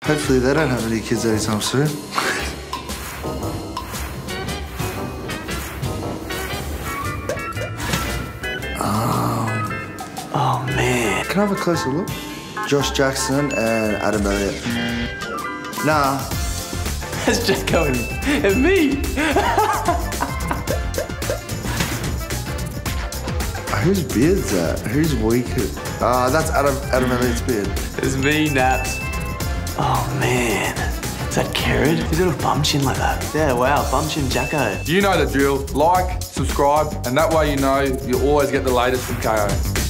Hopefully they don't have any kids anytime soon. Oh, man. Can I have a closer look? Josh Jackson and Adam Elliott. Nah. That's Jacko and me. Whose beard's that? Who's weaker? That's Adam Elliott's beard. It's me, Naps. Oh, man. Is that Kerrod? He's got a bum chin like that. Yeah, wow, bum chin Jacko. You know the drill. Like, subscribe, and that way you know you always get the latest from KO.